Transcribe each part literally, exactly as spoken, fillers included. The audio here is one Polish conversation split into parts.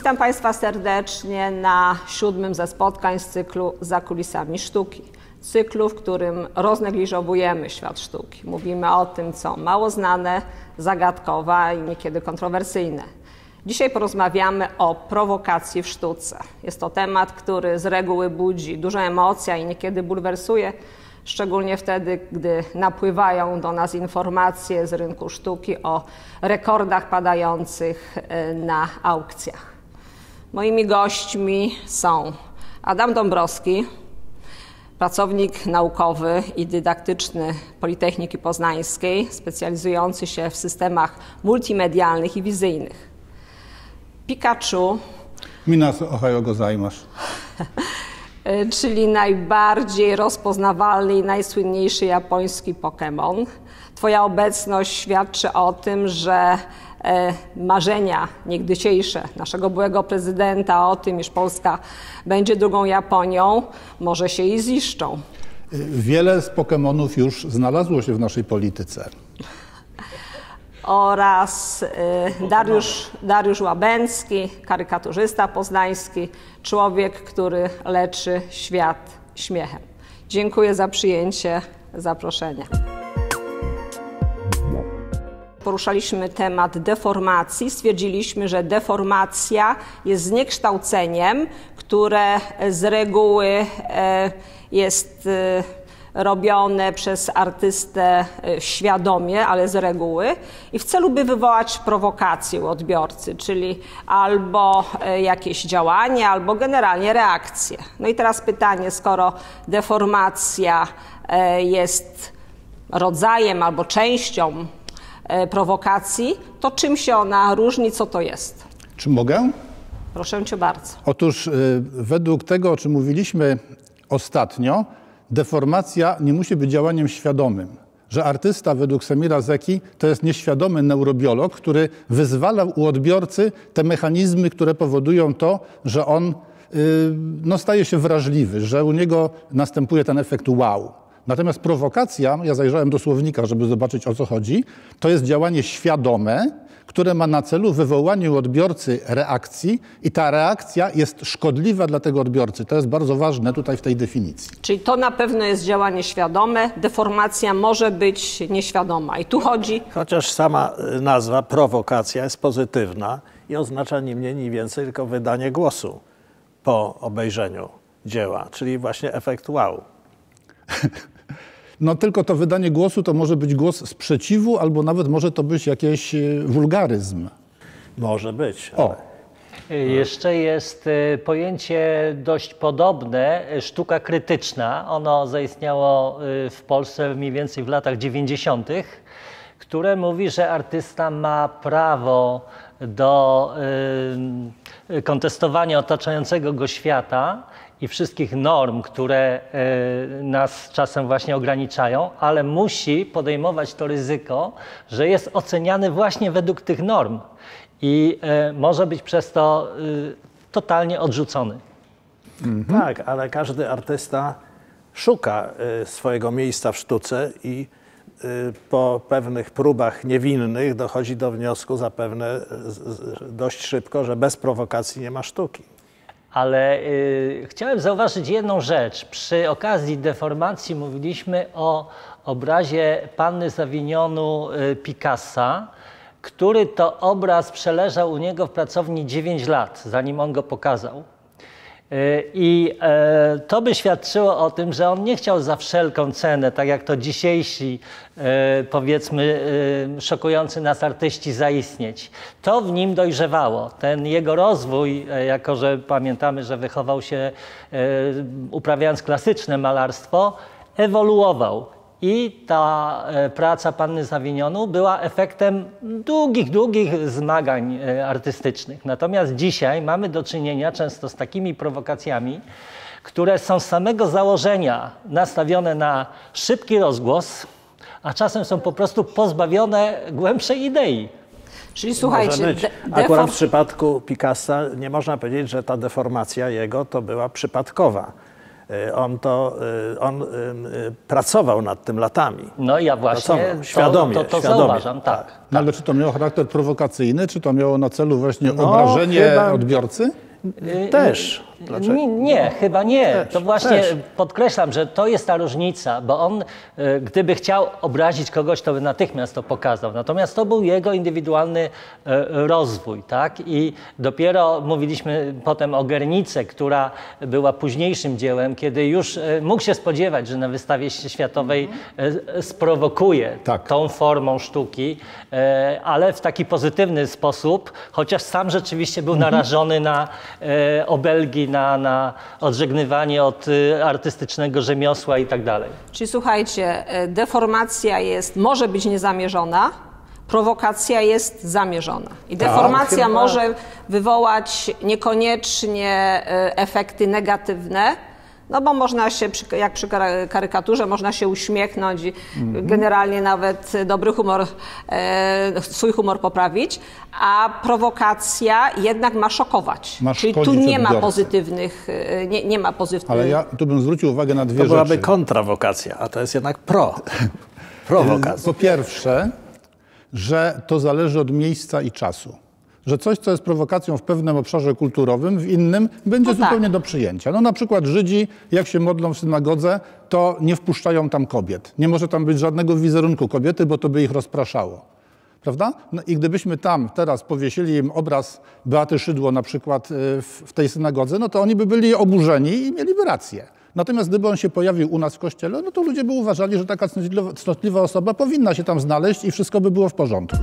Witam Państwa serdecznie na siódmym ze spotkań z cyklu Za kulisami sztuki. Cyklu, w którym roznegliżowujemy świat sztuki. Mówimy o tym, co mało znane, zagadkowe i niekiedy kontrowersyjne. Dzisiaj porozmawiamy o prowokacji w sztuce. Jest to temat, który z reguły budzi dużo emocji i niekiedy bulwersuje, szczególnie wtedy, gdy napływają do nas informacje z rynku sztuki o rekordach padających na aukcjach. Moimi gośćmi są Adam Dąbrowski, pracownik naukowy i dydaktyczny Politechniki Poznańskiej, specjalizujący się w systemach multimedialnych i wizyjnych. Pikachu, Minasu ohayo gozaimasu. czyli najbardziej rozpoznawalny i najsłynniejszy japoński Pokémon. Twoja obecność świadczy o tym, że e, marzenia niegdysiejsze naszego byłego prezydenta o tym, iż Polska będzie drugą Japonią, może się i ziszczą. Wiele z Pokemonów już znalazło się w naszej polityce. Oraz y, Dariusz, Dariusz Łabęcki, karykaturzysta poznański, człowiek, który leczy świat śmiechem. Dziękuję za przyjęcie zaproszenia. Poruszaliśmy temat deformacji. Stwierdziliśmy, że deformacja jest zniekształceniem, które z reguły y, jest y, robione przez artystę świadomie, ale z reguły i w celu, by wywołać prowokację u odbiorcy, czyli albo jakieś działanie, albo generalnie reakcję. No i teraz pytanie, skoro deformacja jest rodzajem albo częścią prowokacji, to czym się ona różni, co to jest? Czy mogę? Proszę Cię bardzo. Otóż według tego, o czym mówiliśmy ostatnio, deformacja nie musi być działaniem świadomym. Że artysta według Semira Zeki to jest nieświadomy neurobiolog, który wyzwala u odbiorcy te mechanizmy, które powodują to, że on yy, no, staje się wrażliwy, że u niego następuje ten efekt wow. Natomiast prowokacja, ja zajrzałem do słownika, żeby zobaczyć, o co chodzi, to jest działanie świadome, które ma na celu wywołanie u odbiorcy reakcji i ta reakcja jest szkodliwa dla tego odbiorcy. To jest bardzo ważne tutaj w tej definicji. Czyli to na pewno jest działanie świadome, deformacja może być nieświadoma. I tu chodzi... Chociaż sama nazwa prowokacja jest pozytywna i oznacza ni mniej, ni więcej tylko wydanie głosu po obejrzeniu dzieła, czyli właśnie efekt wow. No tylko to wydanie głosu to może być głos sprzeciwu, albo nawet może to być jakiś wulgaryzm. Może być. O. Ale... Jeszcze jest pojęcie dość podobne, sztuka krytyczna. Ono zaistniało w Polsce mniej więcej w latach dziewięćdziesiątych, które mówi, że artysta ma prawo do kontestowania otaczającego go świata i wszystkich norm, które nas czasem właśnie ograniczają, ale musi podejmować to ryzyko, że jest oceniany właśnie według tych norm i może być przez to totalnie odrzucony. Mhm. Tak, ale każdy artysta szuka swojego miejsca w sztuce i po pewnych próbach niewinnych dochodzi do wniosku zapewne dość szybko, że bez prowokacji nie ma sztuki. Ale y, chciałem zauważyć jedną rzecz. Przy okazji deformacji mówiliśmy o obrazie Panny z Avignonu y, Picassa, który to obraz przeleżał u niego w pracowni dziewięć lat, zanim on go pokazał. I e, to by świadczyło o tym, że on nie chciał za wszelką cenę, tak jak to dzisiejsi, e, powiedzmy, e, szokujący nas artyści zaistnieć. To w nim dojrzewało. Ten jego rozwój, e, jako że pamiętamy, że wychował się e, uprawiając klasyczne malarstwo, ewoluował. I ta praca Panny z Avignonu była efektem długich, długich zmagań artystycznych. Natomiast dzisiaj mamy do czynienia często z takimi prowokacjami, które są z samego założenia nastawione na szybki rozgłos, a czasem są po prostu pozbawione głębszej idei. Czyli słuchajcie, de akurat w przypadku Picassa nie można powiedzieć, że ta deformacja jego to była przypadkowa. On to, on pracował nad tym latami. No ja właśnie pracował. Świadomie, to, to, to świadomie. zauważam, tak. tak. No ale czy to miało charakter prowokacyjny, czy to miało na celu właśnie No, obrażenie chyba... odbiorcy? Też. Dlaczego? Nie, nie no, chyba nie. też, to właśnie też. podkreślam, że to jest ta różnica, bo on, gdyby chciał obrazić kogoś, to by natychmiast to pokazał. Natomiast to był jego indywidualny rozwój, tak? I dopiero mówiliśmy potem o Guernice, która była późniejszym dziełem, kiedy już mógł się spodziewać, że na wystawie światowej sprowokuje tak. tą formą sztuki, ale w taki pozytywny sposób, chociaż sam rzeczywiście był narażony na obelgi, na, na odżegnywanie od artystycznego rzemiosła i tak dalej. Czyli słuchajcie, deformacja jest, może być niezamierzona, prowokacja jest zamierzona. I deformacja tak, chyba... może wywołać niekoniecznie efekty negatywne, no bo można się, jak przy karykaturze, można się uśmiechnąć i mm-hmm. generalnie nawet dobry humor, e, swój humor poprawić, a prowokacja jednak ma szokować. Ma Czyli tu nie ma pozytywnych, nie, nie ma pozytywnych... Ale ja tu bym zwrócił uwagę na dwie rzeczy. To byłaby rzeczy. kontrawokacja, a to jest jednak pro. Prowokacja. Po pierwsze, że to zależy od miejsca i czasu. Że coś, co jest prowokacją w pewnym obszarze kulturowym, w innym będzie no zupełnie tak. do przyjęcia. No na przykład Żydzi, jak się modlą w synagodze, to nie wpuszczają tam kobiet. Nie może tam być żadnego wizerunku kobiety, bo to by ich rozpraszało. Prawda? No i gdybyśmy tam teraz powiesili im obraz Beaty Szydło na przykład w, w tej synagodze, no to oni by byli oburzeni i mieliby rację. Natomiast gdyby on się pojawił u nas w kościele, no to ludzie by uważali, że taka cnotliwa osoba powinna się tam znaleźć i wszystko by było w porządku.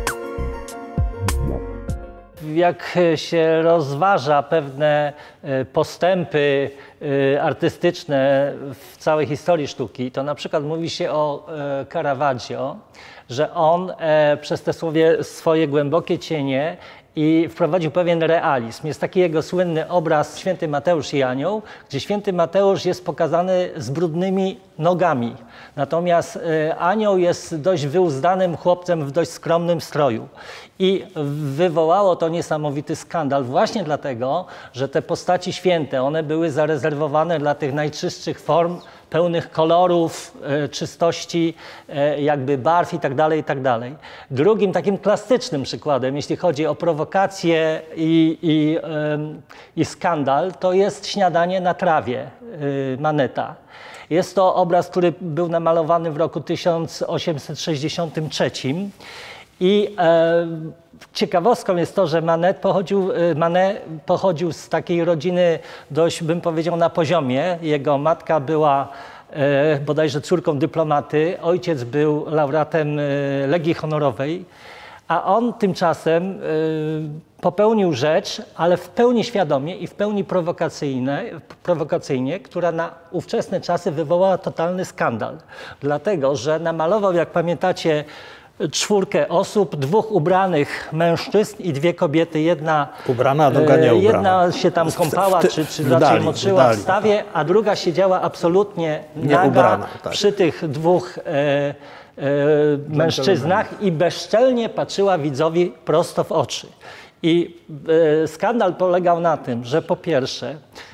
Jak się rozważa pewne postępy artystyczne w całej historii sztuki, to na przykład mówi się o Caravaggio, że on przez te swoje, swoje głębokie cienie i wprowadził pewien realizm. Jest taki jego słynny obraz Święty Mateusz i Anioł, gdzie Święty Mateusz jest pokazany z brudnymi nogami. Natomiast Anioł jest dość wyuzdanym chłopcem w dość skromnym stroju. I wywołało to niesamowity skandal właśnie dlatego, że te postaci święte, one były zarezerwowane dla tych najczystszych form, pełnych kolorów, e, czystości, e, jakby barw i tak dalej, i tak dalej. Drugim takim klasycznym przykładem, jeśli chodzi o prowokację i, i, e, i skandal, to jest Śniadanie na trawie e, Maneta. Jest to obraz, który był namalowany w roku tysiąc osiemset sześćdziesiątym trzecim i e, ciekawostką jest to, że Manet pochodził, Manet pochodził z takiej rodziny dość, bym powiedział, na poziomie. Jego matka była e, bodajże córką dyplomaty, ojciec był laureatem e, Legii Honorowej, a on tymczasem e, popełnił rzecz, ale w pełni świadomie i w pełni prowokacyjne, prowokacyjnie, która na ówczesne czasy wywołała totalny skandal. Dlatego, że namalował, jak pamiętacie, czwórkę osób, dwóch ubranych mężczyzn i dwie kobiety. Jedna ubrana, druga nie ubrana. Jedna się tam kąpała, czy, czy raczej moczyła w stawie, a druga siedziała absolutnie naga ubrana, tak. przy tych dwóch e, e, mężczyznach i bezczelnie patrzyła widzowi prosto w oczy. I e, skandal polegał na tym, że po pierwsze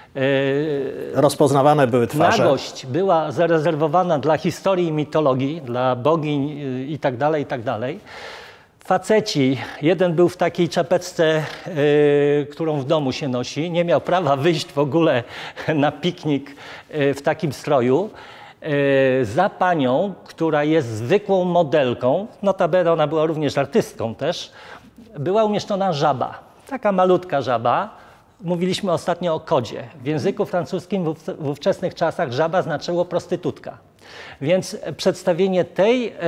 rozpoznawane były twarze. Nagość była zarezerwowana dla historii i mitologii, dla bogiń i tak dalej, i tak dalej. Faceci, jeden był w takiej czapeczce, yy, którą w domu się nosi, nie miał prawa wyjść w ogóle na piknik yy, w takim stroju. Yy, za panią, która jest zwykłą modelką, notabene ona była również artystką też, była umieszczona żaba, taka malutka żaba. Mówiliśmy ostatnio o kodzie. W języku francuskim w ówczesnych czasach żaba znaczyło prostytutka. Więc przedstawienie tej e,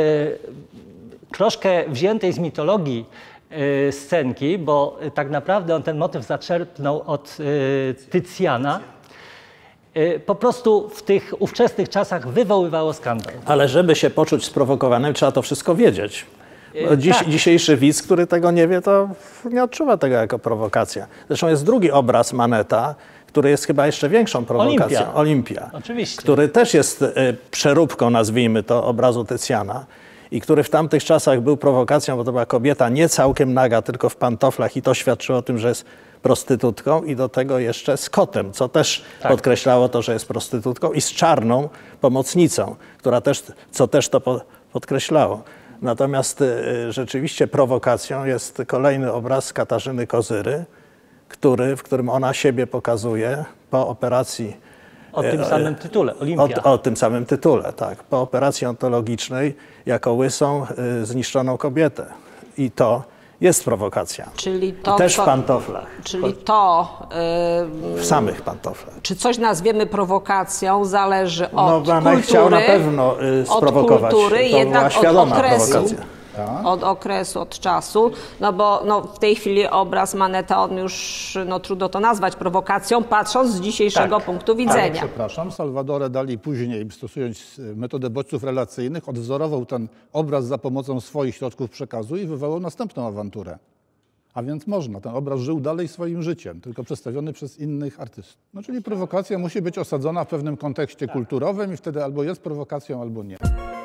troszkę wziętej z mitologii e, scenki, bo tak naprawdę on ten motyw zaczerpnął od e, Tycjana, e, po prostu w tych ówczesnych czasach wywoływało skandal. Ale żeby się poczuć sprowokowanym, trzeba to wszystko wiedzieć. Dziś, tak. Dzisiejszy widz, który tego nie wie, to nie odczuwa tego jako prowokacja. Zresztą jest drugi obraz Maneta, który jest chyba jeszcze większą prowokacją. Olimpia. Olimpia. Oczywiście. Który też jest y, przeróbką, nazwijmy to, obrazu Tycjana. i który w tamtych czasach był prowokacją, bo to była kobieta nie całkiem naga, tylko w pantoflach i to świadczyło o tym, że jest prostytutką i do tego jeszcze z kotem, co też tak. podkreślało to, że jest prostytutką i z czarną pomocnicą, która też, co też to po, podkreślało. Natomiast y, rzeczywiście prowokacją jest kolejny obraz Katarzyny Kozyry, który, w którym ona siebie pokazuje po operacji. O tym samym tytule, Olimpia. O, o tym samym tytule, tak. Po operacji ontologicznej jako łysą y, zniszczoną kobietę. I to jest prowokacja. Czyli to, I też to, w pantoflach. Czyli to... Yy, w samych pantoflach. Czy coś nazwiemy prowokacją, zależy od no, kultury. No, chciał na pewno yy, sprowokować. Od kultury, to jednak była od okresu. Prowokacja. Od okresu, od czasu, no bo no, w tej chwili obraz Maneta, on już no, trudno to nazwać prowokacją, patrząc z dzisiejszego tak. punktu widzenia. Ale przepraszam, Salvador Dali później, stosując metodę bodźców relacyjnych, odwzorował ten obraz za pomocą swoich środków przekazu i wywołał następną awanturę. A więc można, ten obraz żył dalej swoim życiem, tylko przedstawiony przez innych artystów. No, czyli prowokacja musi być osadzona w pewnym kontekście tak. kulturowym i wtedy albo jest prowokacją, albo nie.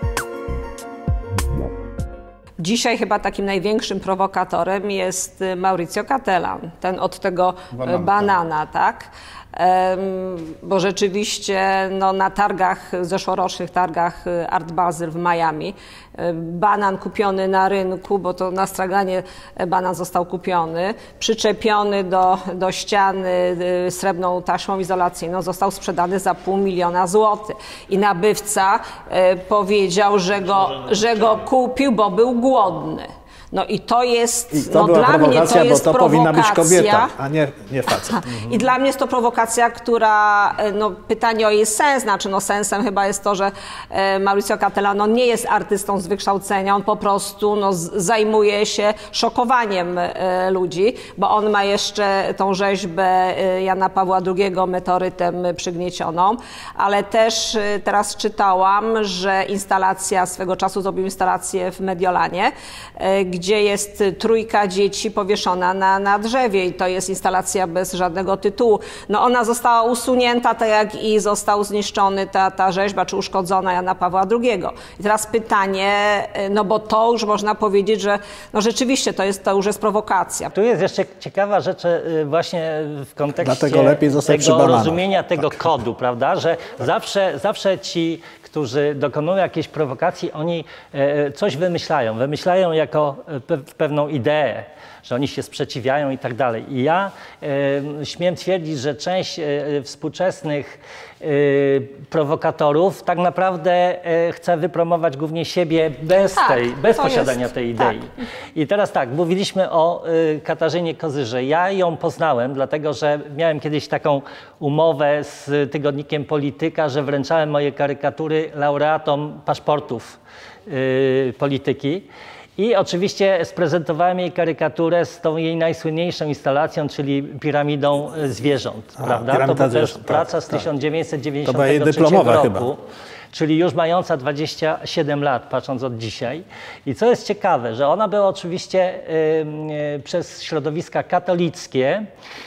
Dzisiaj chyba takim największym prowokatorem jest Mauricio Cattelan, ten od tego banana, banana tak? Um, bo rzeczywiście no, na targach, zeszłorocznych targach Art Basel w Miami, banan kupiony na rynku, bo to na straganie banan został kupiony, przyczepiony do, do ściany srebrną taśmą izolacyjną, został sprzedany za pół miliona złotych. I nabywca e, powiedział, że go, że go kupił, bo był głodny. No i to jest, I to no była dla mnie to jest bo to powinna być prowokacja. kobieta, a nie, nie facet. Mhm. I dla mnie jest to prowokacja, która, no pytanie o jej sens, znaczy no sensem chyba jest to, że e, Mauricio Cattelan no, nie jest artystą z wykształcenia, on po prostu no, z, zajmuje się szokowaniem e, ludzi, bo on ma jeszcze tą rzeźbę e, Jana Pawła drugiego meteorytem przygniecioną, ale też e, teraz czytałam, że instalacja, swego czasu zrobił instalację w Mediolanie, e, gdzie jest trójka dzieci powieszona na, na drzewie i to jest instalacja bez żadnego tytułu. No ona została usunięta, tak jak i został zniszczony ta, ta rzeźba, czy uszkodzona Jana Pawła drugiego. I teraz pytanie, no bo to już można powiedzieć, że no rzeczywiście to, jest, to już jest prowokacja. Tu jest jeszcze ciekawa rzecz właśnie w kontekście tego rozumienia tego tak. kodu, prawda, że zawsze, zawsze ci, którzy dokonują jakiejś prowokacji, oni coś wymyślają. Wymyślają jako pewną ideę, że oni się sprzeciwiają i tak dalej. I ja e, śmiem twierdzić, że część e, współczesnych e, prowokatorów tak naprawdę e, chce wypromować głównie siebie bez, tak, tej, bez posiadania jest, tej idei. Tak. I teraz tak, mówiliśmy o e, Katarzynie Kozyrze. Ja ją poznałem, dlatego że miałem kiedyś taką umowę z tygodnikiem Polityka, że wręczałem moje karykatury laureatom paszportów e, polityki. I oczywiście sprezentowałem jej karykaturę z tą jej najsłynniejszą instalacją, czyli piramidą zwierząt, A, prawda? To była też praca z tak, tysiąc dziewięćset dziewięćdziesiątego trzeciego roku, chyba. Czyli już mająca dwadzieścia siedem lat, patrząc od dzisiaj. I co jest ciekawe, że ona była oczywiście y, y, przez środowiska katolickie.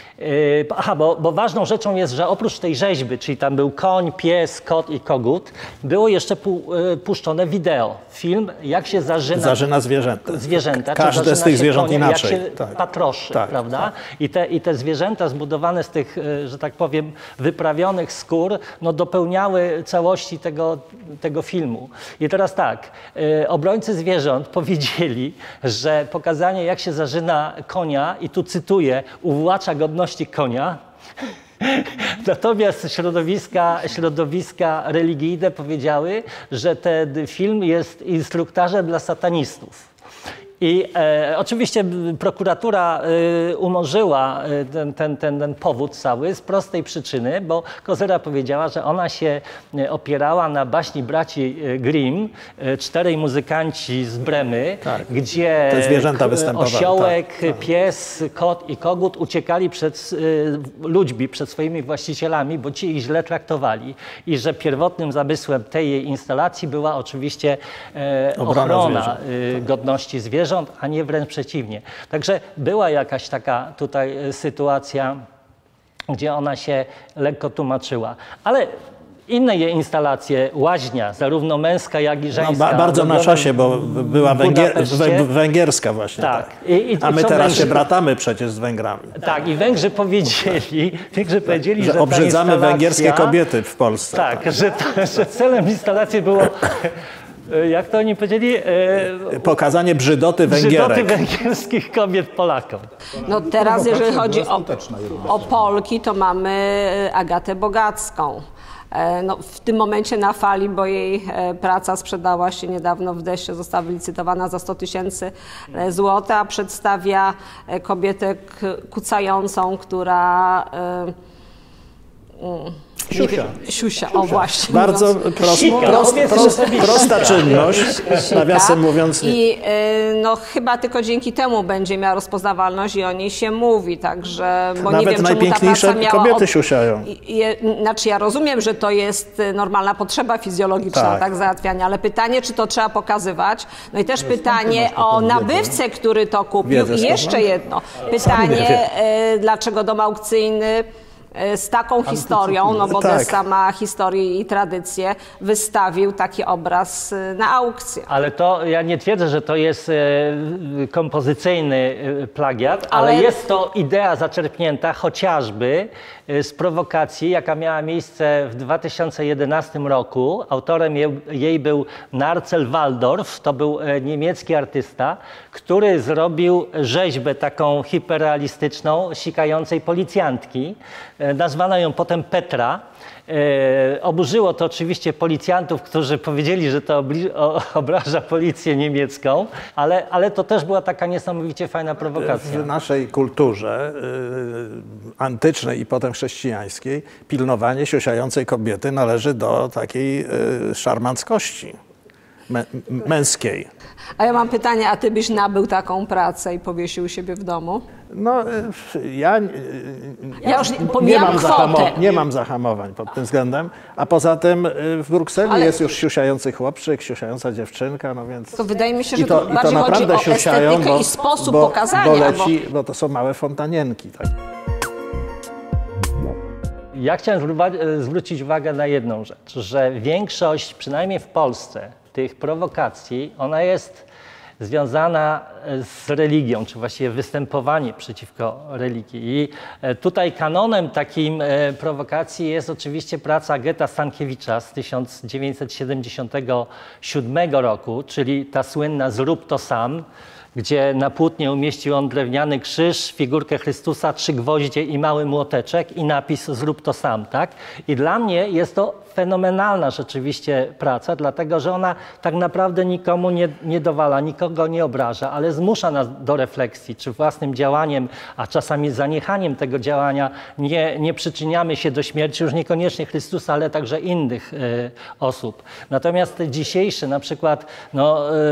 Aha, bo, bo ważną rzeczą jest, że oprócz tej rzeźby, czyli tam był koń, pies, kot i kogut, było jeszcze pu, puszczone wideo, film, jak się zarzyna, zarzyna zwierzęta. zwierzęta Każde z tych zwierząt konia, inaczej. Jak się tak. patroszy, tak, prawda? Tak. I, te, I te zwierzęta zbudowane z tych, że tak powiem, wyprawionych skór, no dopełniały całości tego, tego filmu. I teraz tak, obrońcy zwierząt powiedzieli, że pokazanie, jak się zarzyna konia, i tu cytuję, uwłacza godności konia. Natomiast środowiska, środowiska religijne powiedziały, że ten film jest instruktarzem dla satanistów. I e, oczywiście prokuratura e, umorzyła ten, ten, ten, ten powód cały z prostej przyczyny, bo Kozyra powiedziała, że ona się opierała na baśni braci Grimm, e, czterej muzykanci z Bremy, tak, gdzie te zwierzęta występowały. Osiołek, tak, pies, kot i kogut uciekali przed e, ludźmi, przed swoimi właścicielami, bo ci ich źle traktowali. I że pierwotnym zamysłem tej jej instalacji była oczywiście e, ochrona e, godności zwierząt, a nie wręcz przeciwnie. Także była jakaś taka tutaj sytuacja, gdzie ona się lekko tłumaczyła. Ale inne instalacje, łaźnia, zarówno męska, jak i żeńska. No, ba bardzo na czasie, bo była węgier węgierska właśnie. Tak. tak. I, i, A my i teraz Węgrzy... się bratamy przecież z Węgrami. Tak, i Węgrzy powiedzieli, Węgrzy powiedzieli że, że obrzydzamy instalacja... węgierskie kobiety w Polsce. Tak, tak. Że, to, że celem instalacji było... Jak to oni powiedzieli? E, Pokazanie brzydoty Węgierek. Brzydoty węgierskich kobiet Polakom. No teraz, jeżeli chodzi o, o Polki, to mamy Agatę Bogacką. No, w tym momencie na fali, bo jej praca sprzedała się niedawno w Desie, została wylicytowana za sto tysięcy złotych, a przedstawia kobietę kucającą, która... Siusia. Siusia, o właśnie. Bardzo prost, prost, prost, prosta czynność, nawiasem mówiąc. I no chyba tylko dzięki temu będzie miała rozpoznawalność i o niej się mówi, także... Bo Nawet nie wiem, najpiękniejsze czemu ta praca kobiety miała... siusiają. I, i, znaczy ja rozumiem, że to jest normalna potrzeba fizjologiczna, tak, tak załatwiania, ale pytanie, czy to trzeba pokazywać? No i też no pytanie o nabywcę, który to kupił. Wiedzę, I jeszcze jedno. Pytanie, dlaczego dom aukcyjny z taką historią, no bo tak. Dessa ma historię i tradycję, wystawił taki obraz na aukcję. Ale to, ja nie twierdzę, że to jest e, kompozycyjny plagiat, ale... ale jest to idea zaczerpnięta chociażby z prowokacji, jaka miała miejsce w dwa tysiące jedenastym roku. Autorem jej, jej był Marcel Waldorf, to był niemiecki artysta, który zrobił rzeźbę taką hiperrealistyczną, sikającej policjantki. Nazwano ją potem Petra. E, oburzyło to oczywiście policjantów, którzy powiedzieli, że to o, obraża policję niemiecką, ale, ale to też była taka niesamowicie fajna prowokacja. W naszej kulturze y, antycznej i potem chrześcijańskiej pilnowanie siusiającej kobiety należy do takiej y, szarmanckości mę męskiej. A ja mam pytanie, a ty byś nabył taką pracę i powiesił u siebie w domu? No, ja, ja już nie, mam nie mam zahamowań pod tym względem, a poza tym w Brukseli Ale... jest już siusiający chłopczyk, siusiająca dziewczynka, no więc... To wydaje mi się, że I to, to bardziej i to naprawdę chodzi o estetykę bo, i sposób bo, pokazania. Bo, leci, bo... bo to są małe fontanienki. Tak? Ja chciałem zwrócić uwagę na jedną rzecz, że większość, przynajmniej w Polsce, tych prowokacji, ona jest związana z religią, czy właściwie występowanie przeciwko religii. I tutaj kanonem takim prowokacji jest oczywiście praca Goetha Stankiewicza z tysiąc dziewięćset siedemdziesiątego siódmego roku, czyli ta słynna Zrób to sam, gdzie na płótnie umieścił on drewniany krzyż, figurkę Chrystusa, trzy gwoździe i mały młoteczek i napis Zrób to sam, tak? I dla mnie jest to fenomenalna rzeczywiście praca, dlatego że ona tak naprawdę nikomu nie, nie dowala, nikogo nie obraża, ale zmusza nas do refleksji, czy własnym działaniem, a czasami zaniechaniem tego działania nie, nie przyczyniamy się do śmierci już niekoniecznie Chrystusa, ale także innych y, osób. Natomiast dzisiejszy na przykład no, y,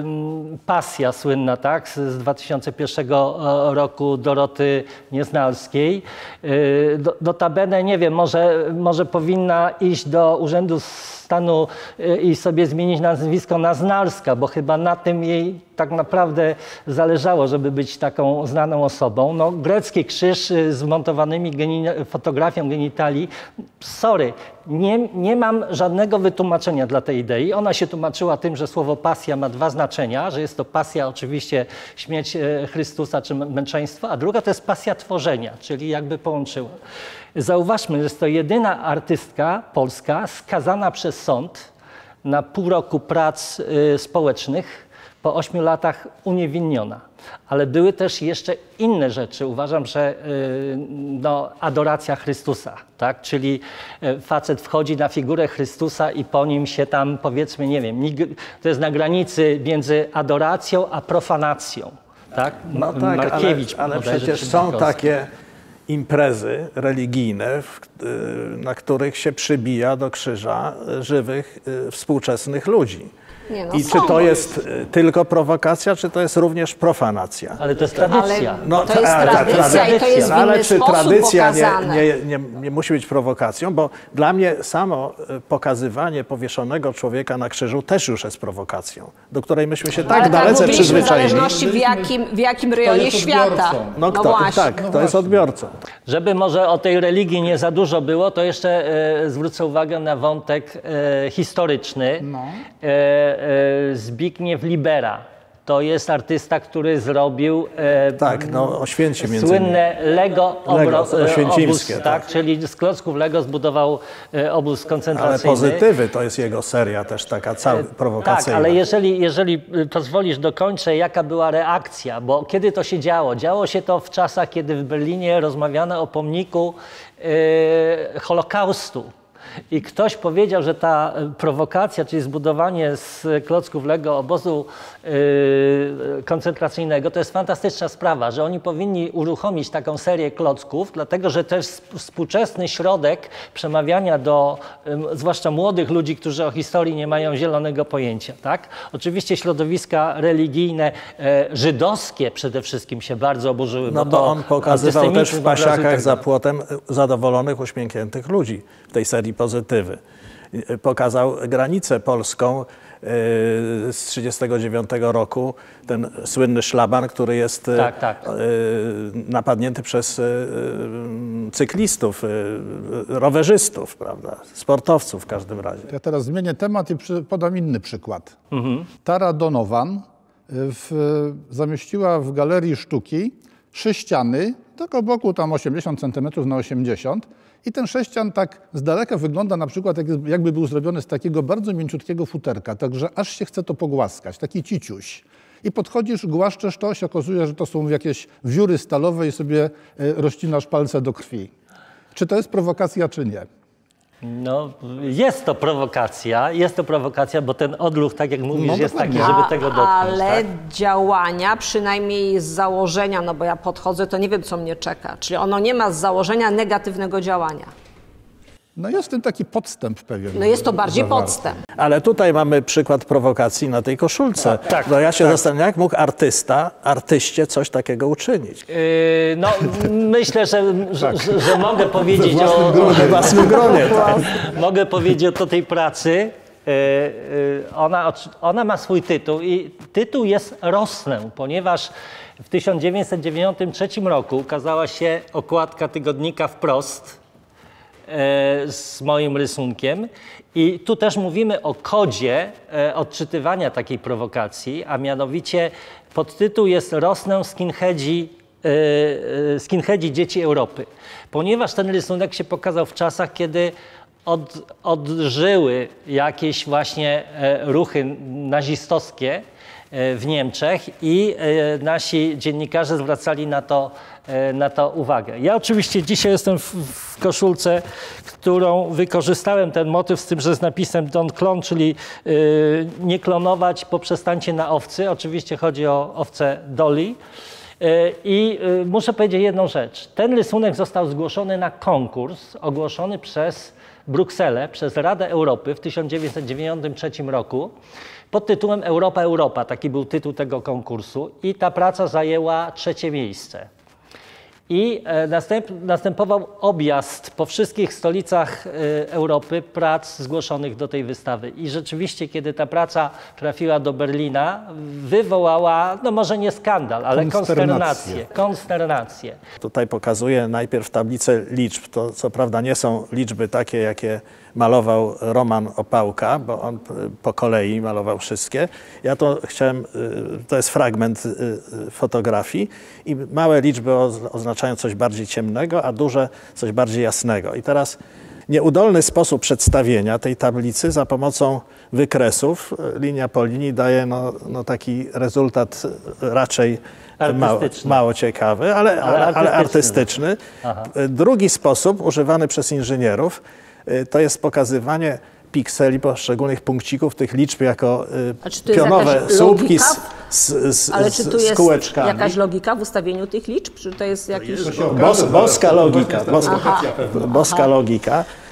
pasja słynna, tak, z dwa tysiące pierwszego roku Doroty Nieznalskiej, y, do, notabene, nie wiem, może, może powinna iść do do Urzędu Stanu i sobie zmienić nazwisko na Znalska, bo chyba na tym jej tak naprawdę zależało, żeby być taką znaną osobą. No, grecki krzyż z montowanymi geni fotografią genitali. Sorry, nie, nie mam żadnego wytłumaczenia dla tej idei. Ona się tłumaczyła tym, że słowo pasja ma dwa znaczenia, że jest to pasja oczywiście śmierć Chrystusa czy męczeństwo, a druga to jest pasja tworzenia, czyli jakby połączyła. Zauważmy, że jest to jedyna artystka polska skazana przez sąd na pół roku prac y, społecznych, po ośmiu latach uniewinniona. Ale były też jeszcze inne rzeczy. Uważam, że y, no, adoracja Chrystusa, tak? Czyli y, facet wchodzi na figurę Chrystusa i po nim się tam, powiedzmy, nie wiem, to jest na granicy między adoracją a profanacją. Tak? No tak, Markiewicz, ale, ale przecież są takie imprezy religijne, na których się przybija do krzyża żywych, współczesnych ludzi. Nie, no I są czy to wojny. jest y, tylko prowokacja, czy to jest również profanacja? Ale to jest tradycja. Ale No, to jest ta- ta tradycja i to jest w No, ale inny czy sposób tradycja nie, pokazane. nie, nie, nie musi być prowokacją? Bo dla mnie samo y, pokazywanie powieszonego człowieka na krzyżu też już jest prowokacją, do której myśmy się tak Ale dalece mówiliśmy, w przyzwyczaili. zależności w jakim, w jakim rejonie jest świata. odbiorcą. No, No kto, właśnie. tak, No to jest właśnie. odbiorcą. Żeby może o tej religii nie za dużo było, to jeszcze e, zwrócę uwagę na wątek e, historyczny. No. E, e, Zbigniew Libera to jest artysta, który zrobił e, Tak, no Oświęcim między innymi. słynne Lego, Lego, obro, e, oświęcimskie, obóz, tak. tak, czyli z klocków Lego zbudował e, obóz Ale koncentracyjny. pozytywy to jest jego seria też taka cała Tak, prowokacyjna. ale jeżeli, jeżeli pozwolisz, dokończę, jaka była reakcja, bo kiedy to się działo? Działo się to w czasach, kiedy w Berlinie rozmawiano o pomniku e, Holokaustu. I ktoś powiedział, że ta prowokacja, czyli zbudowanie z klocków Lego obozu yy, koncentracyjnego, to jest fantastyczna sprawa, że oni powinni uruchomić taką serię klocków, dlatego że to jest współczesny środek przemawiania do yy, zwłaszcza młodych ludzi, którzy o historii nie mają zielonego pojęcia. Tak? Oczywiście środowiska religijne, yy, żydowskie przede wszystkim się bardzo oburzyły. No bo bo to on pokazywał też antysemityzm w obrazu i pasiakach tak za dalej. płotem zadowolonych, uśmiechniętych ludzi w tej serii pozytywy. Pokazał granicę polską yy, z trzydziestego dziewiątego roku, ten słynny szlaban, który jest yy, Tak, tak. yy, napadnięty przez yy, cyklistów, yy, rowerzystów, prawda, sportowców w każdym razie. Ja teraz zmienię temat i przy, podam inny przykład. Tara Donovan w, zamieściła w Galerii Sztuki sześciany, tak o boku tam osiemdziesiąt centymetrów na osiemdziesiąt, i ten sześcian tak z daleka wygląda na przykład jak, jakby był zrobiony z takiego bardzo mięciutkiego futerka, także aż się chce to pogłaskać, taki ciciuś. I podchodzisz, głaszczesz to, się okazuje, że to są jakieś wióry stalowe i sobie e, rozcinasz palce do krwi. Czy to jest prowokacja, czy nie? No, jest to prowokacja, jest to prowokacja, bo ten odruch, tak jak mówisz, No, jest taki, dokładnie. żeby tego dotknąć. Ale Tak? działania, przynajmniej z założenia, no bo ja podchodzę, to nie wiem, co mnie czeka. Czyli ono nie ma z założenia negatywnego działania. No jest w tym taki podstęp pewien. No jest to bardziej zawarty. podstęp. Ale tutaj mamy przykład prowokacji na tej koszulce. tak, no ja się zastanawiam, jak mógł artysta, artyście coś takiego uczynić. Yy, no, myślę, że, że, że, że mogę powiedzieć We własnym o, gronie. W własnym gronie, tak. mogę powiedzieć o tej pracy. Yy, yy, ona, ona ma swój tytuł i tytuł jest Rosnę, ponieważ w tysiąc dziewięćset dziewięćdziesiątym trzecim roku ukazała się okładka tygodnika Wprost z moim rysunkiem. I tu też mówimy o kodzie e, odczytywania takiej prowokacji, a mianowicie podtytuł jest Rosnę skinheadzi, e, e, skinheadzi dzieci Europy. Ponieważ ten rysunek się pokazał w czasach, kiedy od, odżyły jakieś właśnie e, ruchy nazistowskie e, w Niemczech i e, nasi dziennikarze zwracali na to na to uwagę. Ja oczywiście dzisiaj jestem w, w koszulce, którą wykorzystałem ten motyw z tym, że z napisem don't clone, czyli yy, nie klonować, poprzestańcie na owcy. Oczywiście chodzi o owcę Dolly. Yy, I yy, muszę powiedzieć jedną rzecz. Ten rysunek został zgłoszony na konkurs ogłoszony przez Brukselę, przez Radę Europy w tysiąc dziewięćset dziewięćdziesiątym trzecim roku pod tytułem Europa, Europa. Taki był tytuł tego konkursu i ta praca zajęła trzecie miejsce. I następ, następował objazd po wszystkich stolicach y, Europy prac zgłoszonych do tej wystawy. I rzeczywiście, kiedy ta praca trafiła do Berlina, wywołała, no może nie skandal, ale konsternację. konsternację. Tutaj pokazuję najpierw tablicę liczb. To co prawda nie są liczby takie, jakie malował Roman Opałka, bo on po kolei malował wszystkie. Ja to chciałem, to jest fragment fotografii i małe liczby oznaczają coś bardziej ciemnego, a duże coś bardziej jasnego. I teraz nieudolny sposób przedstawienia tej tablicy za pomocą wykresów, linia po linii, daje no, no taki rezultat raczej mało, mało ciekawy, ale, ale, ale, ale artystyczny. artystyczny. Drugi sposób, używany przez inżynierów, to jest pokazywanie pikseli, poszczególnych punkcików tych liczb jako y, pionowe słupki z, z, z, Ale czy tu z jest kółeczkami. jakaś logika w ustawieniu tych liczb? Czy to jest jakiś... Bos, boska logika. Boska, boska logika.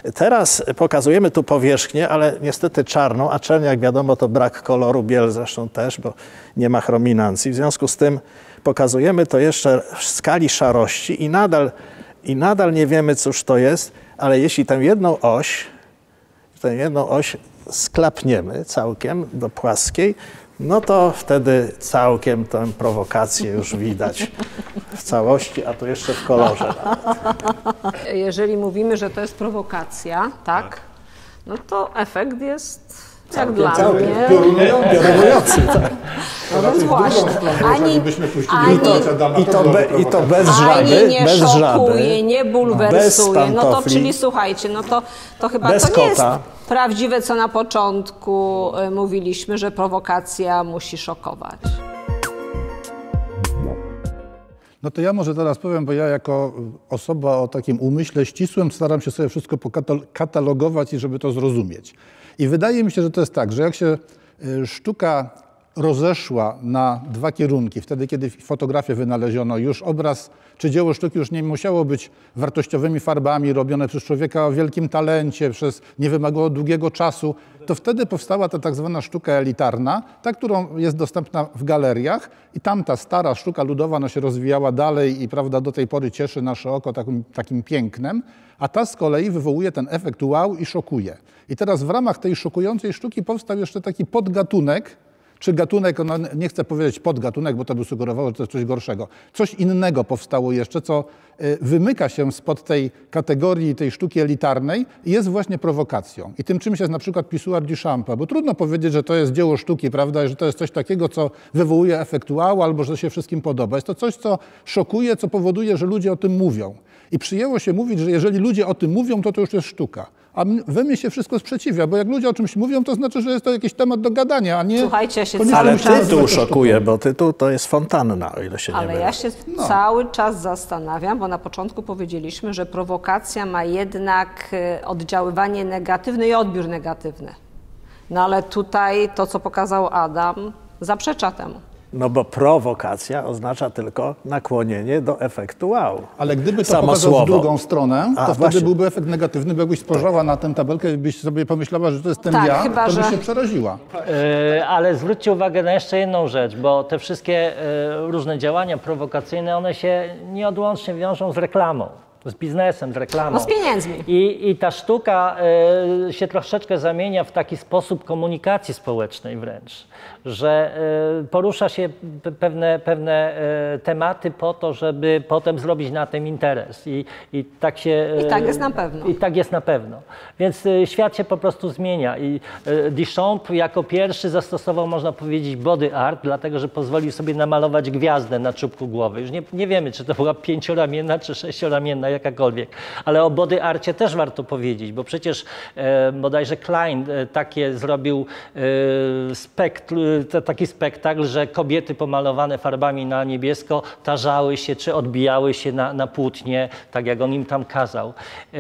Teraz pokazujemy tu powierzchnię, ale niestety czarną, a czerń, jak wiadomo, to brak koloru, biel zresztą też, bo nie ma chrominancji. W związku z tym pokazujemy to jeszcze w skali szarości i nadal, i nadal nie wiemy, cóż to jest, ale jeśli tę jedną oś, tę jedną oś sklapniemy całkiem do płaskiej, no to wtedy całkiem tę prowokację już widać w całości, a tu jeszcze w kolorze. Jeżeli mówimy, że to jest prowokacja, tak, tak. no to efekt jest jak całkiem, dla całkiem. mnie Piorunujący. Tak. No więc właśnie, ani, ani, i, to be, i to bez żaby, ani nie bez szokuje, żaby, nie bulwersuje, no to czyli słuchajcie, no to, to chyba bez to nie kota. jest prawdziwe, co na początku mówiliśmy, że prowokacja musi szokować. No to ja może teraz powiem, bo ja jako osoba o takim umyśle ścisłym staram się sobie wszystko pokatalogować i żeby to zrozumieć. I wydaje mi się, że to jest tak, że jak się sztuka rozeszła na dwa kierunki, wtedy kiedy fotografię wynaleziono, już obraz czy dzieło sztuki już nie musiało być wartościowymi farbami robione przez człowieka o wielkim talencie, przez nie wymagało długiego czasu, to wtedy powstała ta tak zwana sztuka elitarna, ta, którą jest dostępna w galeriach i tamta stara sztuka ludowa no, się rozwijała dalej i prawda, do tej pory cieszy nasze oko takim, takim pięknem, a ta z kolei wywołuje ten efekt wow i szokuje. I teraz w ramach tej szokującej sztuki powstał jeszcze taki podgatunek, czy gatunek, no nie chcę powiedzieć podgatunek, bo to by sugerowało, że to jest coś gorszego. Coś innego powstało jeszcze, co wymyka się spod tej kategorii, tej sztuki elitarnej i jest właśnie prowokacją. I tym czymś jest na przykład Pissoir Duchampa, bo trudno powiedzieć, że to jest dzieło sztuki, prawda, że to jest coś takiego, co wywołuje efekt wow, albo że się wszystkim podoba. Jest to coś, co szokuje, co powoduje, że ludzie o tym mówią. I przyjęło się mówić, że jeżeli ludzie o tym mówią, to to już jest sztuka. A we mnie się wszystko sprzeciwia, bo jak ludzie o czymś mówią, to znaczy, że jest to jakiś temat do gadania, a nie... Słuchajcie, ja się Ale cały czas... tytuł szokuje, bo tytuł to jest fontanna, o ile się nie Ale mylę. ja się no. cały czas zastanawiam, bo na początku powiedzieliśmy, że prowokacja ma jednak oddziaływanie negatywne i odbiór negatywny. No ale tutaj to, co pokazał Adam, zaprzecza temu. No bo prowokacja oznacza tylko nakłonienie do efektu wow. Ale gdyby to Samo pokazał słowo. w drugą stronę, to A, wtedy właśnie. byłby efekt negatywny, bo jakbyś spojrzała na tę tabelkę i byś sobie pomyślała, że to jest ten Tak, ja, chyba, to byś że- się przeraziła. Yy, ale zwróćcie uwagę na jeszcze jedną rzecz, bo te wszystkie yy, różne działania prowokacyjne, one się nieodłącznie wiążą z reklamą, z biznesem, z reklamą. No z pieniędzmi. I, i ta sztuka y, się troszeczkę zamienia w taki sposób komunikacji społecznej wręcz, że y, porusza się pe- pewne, pewne y, tematy po to, żeby potem zrobić na tym interes. I, i tak się... I tak jest na pewno. I tak jest na pewno. Więc y, świat się po prostu zmienia. I y, Duchamp jako pierwszy zastosował, można powiedzieć, body art, dlatego że pozwolił sobie namalować gwiazdę na czubku głowy. Już nie, nie wiemy, czy to była pięcioramienna, czy sześcioramienna, jakakolwiek. Ale o body arcie też warto powiedzieć, bo przecież e, bodajże Klein e, takie zrobił e, spektr, te, taki spektakl, że kobiety pomalowane farbami na niebiesko tarzały się, czy odbijały się na, na płótnie, tak jak on im tam kazał. E,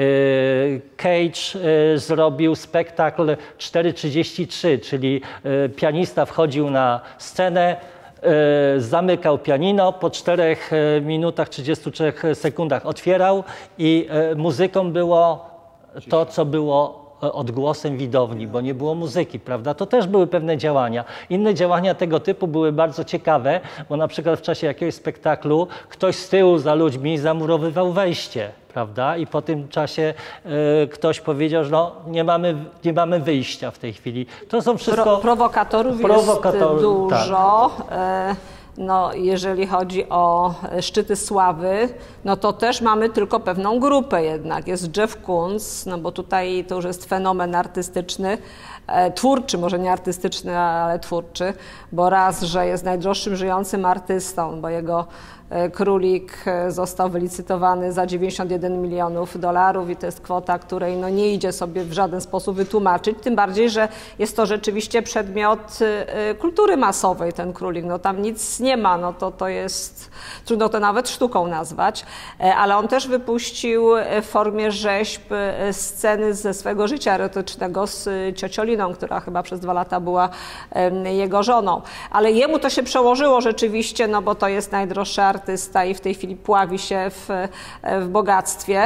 Cage e, zrobił spektakl cztery trzydzieści trzy, czyli e, pianista wchodził na scenę, E, zamykał pianino, po czterech e, minutach, trzydziestu trzech sekundach otwierał i e, muzyką było to, co było e, odgłosem widowni, bo nie było muzyki, prawda? To też były pewne działania. Inne działania tego typu były bardzo ciekawe, bo na przykład w czasie jakiegoś spektaklu ktoś z tyłu za ludźmi zamurowywał wejście, prawda? I po tym czasie e, ktoś powiedział, że no, nie mamy, nie mamy wyjścia w tej chwili. To są wszystko... Pro, prowokatorów Prowokator- jest dużo. E, No, jeżeli chodzi o szczyty sławy, no to też mamy tylko pewną grupę jednak. Jest Jeff Koons, no bo tutaj to już jest fenomen artystyczny, e, twórczy, może nie artystyczny, ale twórczy, bo raz, że jest najdroższym żyjącym artystą, bo jego e, królik e, został wylicytowany za dziewięćdziesiąt jeden milionów dolarów i to jest kwota, której no nie idzie sobie w żaden sposób wytłumaczyć, tym bardziej, że jest to rzeczywiście przedmiot e, kultury masowej, ten królik, no tam nic nie ma, no to to jest, trudno to nawet sztuką nazwać, e, ale on też wypuścił w formie rzeźb e, sceny ze swego życia erotycznego z ciocioli Karoliną, która chyba przez dwa lata była jego żoną. Ale jemu to się przełożyło rzeczywiście, no bo to jest najdroższy artysta i w tej chwili pławi się w, w bogactwie.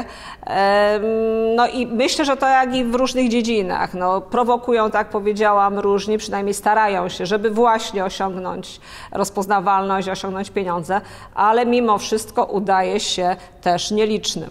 No i myślę, że to jak i w różnych dziedzinach. No, prowokują, tak powiedziałam, różni, przynajmniej starają się, żeby właśnie osiągnąć rozpoznawalność, osiągnąć pieniądze, ale mimo wszystko udaje się też nielicznym.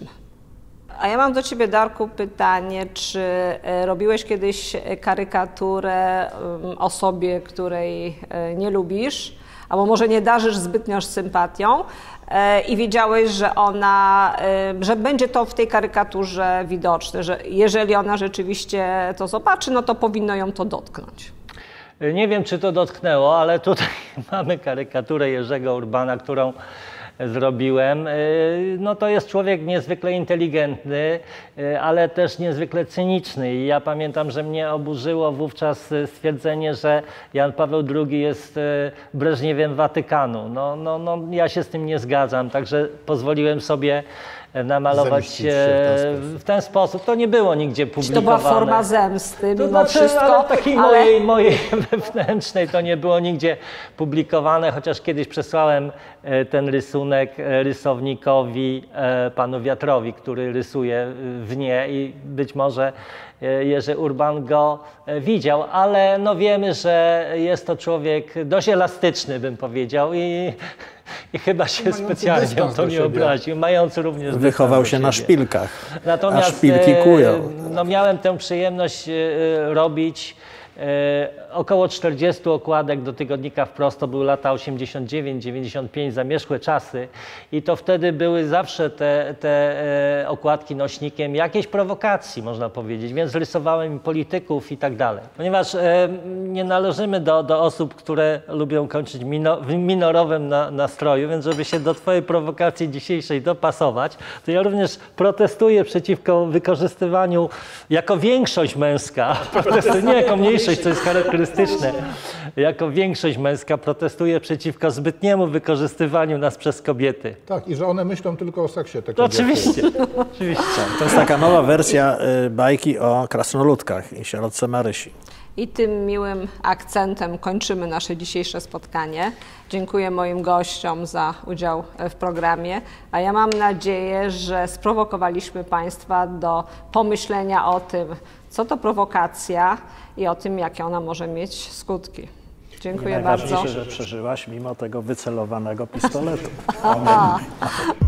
A ja mam do ciebie, Darku, pytanie, czy robiłeś kiedyś karykaturę osobie, której nie lubisz, albo może nie darzysz zbytnio sympatią i wiedziałeś, że ona, że będzie to w tej karykaturze widoczne, że jeżeli ona rzeczywiście to zobaczy, no to powinno ją to dotknąć. Nie wiem, czy to dotknęło, ale tutaj mamy karykaturę Jerzego Urbana, którą zrobiłem. No to jest człowiek niezwykle inteligentny, ale też niezwykle cyniczny. I ja pamiętam, że mnie oburzyło wówczas stwierdzenie, że Jan Paweł drugi jest Breżniewiem Watykanu. No, no, no, ja się z tym nie zgadzam, także pozwoliłem sobie namalować się w ten sposób. To nie było nigdzie publikowane. Czy to była forma zemsty mimo to znaczy, wszystko? Ale takiej ale... mojej, mojej wewnętrznej to nie było nigdzie publikowane, chociaż kiedyś przesłałem ten rysunek rysownikowi, panu Wiatrowi, który rysuje w nie i być może Jerzy Urban go widział, ale no wiemy, że jest to człowiek dość elastyczny, bym powiedział, i I chyba się specjalnie o to nie obraził, mając również wychował się na szpilkach, Natomiast, a szpilki kują. No, miałem tę przyjemność robić około czterdziestu okładek do tygodnika Wprost. To były lata osiemdziesiąt dziewięć dziewięćdziesiąt pięć, zamierzchłe czasy i to wtedy były zawsze te, te okładki nośnikiem jakiejś prowokacji, można powiedzieć, więc rysowałem polityków i tak dalej. Ponieważ e, nie należymy do, do osób, które lubią kończyć mino, w minorowym na, nastroju, więc żeby się do twojej prowokacji dzisiejszej dopasować, to ja również protestuję przeciwko wykorzystywaniu jako większość męska, protestuję, nie jako mniejszość, co jest charakterystyczne, jako większość męska protestuje przeciwko zbytniemu wykorzystywaniu nas przez kobiety. Tak, i że one myślą tylko o seksie. Te to oczywiście, oczywiście. To jest taka nowa wersja y, bajki o krasnoludkach i sierotce Marysi. I tym miłym akcentem kończymy nasze dzisiejsze spotkanie. Dziękuję moim gościom za udział w programie, a ja mam nadzieję, że sprowokowaliśmy Państwa do pomyślenia o tym, co to prowokacja i o tym, jakie ona może mieć skutki. Dziękuję bardzo. Najważniejsze, że przeżyłaś mimo tego wycelowanego pistoletu. Amen.